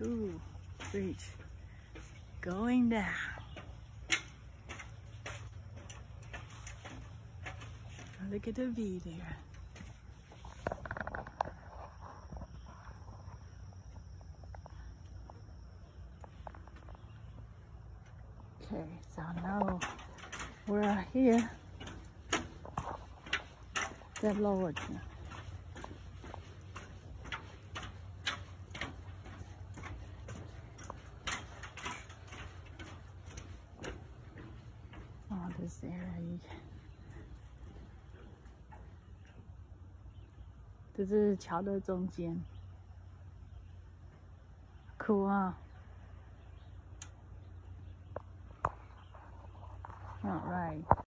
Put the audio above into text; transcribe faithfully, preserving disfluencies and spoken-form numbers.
Ooh, reach. Going down. Look at the V there. Okay, so now we're here. That lowered. Oh, this area. 这是桥的中间，酷啊！ All right.